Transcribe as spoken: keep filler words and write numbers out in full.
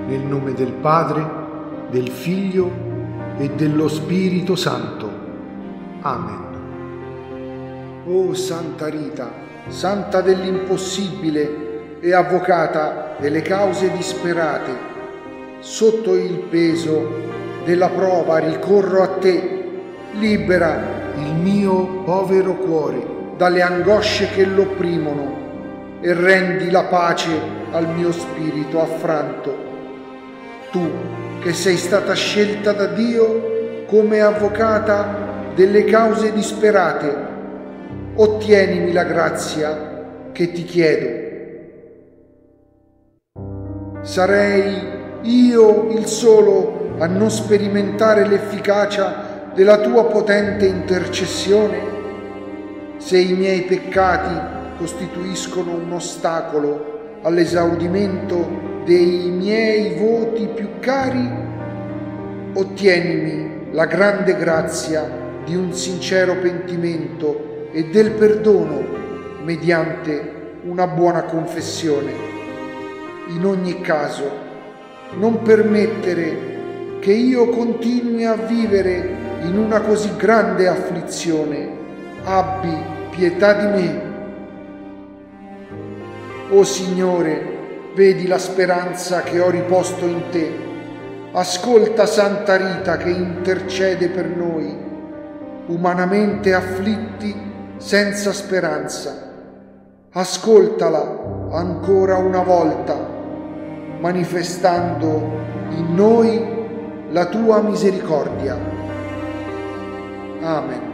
nel nome del Padre, del Figlio e dello Spirito Santo. Amen. O Santa Rita, santa dell'impossibile e avvocata delle cause disperate, sotto il peso della prova ricorro a te, libera il mio povero cuore dalle angosce che lo opprimono e rendi la pace al mio spirito affranto. Tu, che sei stata scelta da Dio come avvocata delle cause disperate, ottienimi la grazia che ti chiedo. Sarei io il solo a non sperimentare l'efficacia della tua potente intercessione? Se i miei peccati costituiscono un ostacolo all'esaudimento dei miei voti più cari, ottienimi la grande grazia di un sincero pentimento e del perdono mediante una buona confessione. In ogni caso, non permettere che io continui a vivere in una così grande afflizione. Abbi pietà di me. O Signore, vedi la speranza che ho riposto in te. Ascolta Santa Rita che intercede per noi, umanamente afflitti senza speranza. Ascoltala ancora una volta, manifestando in noi la tua misericordia. Amen.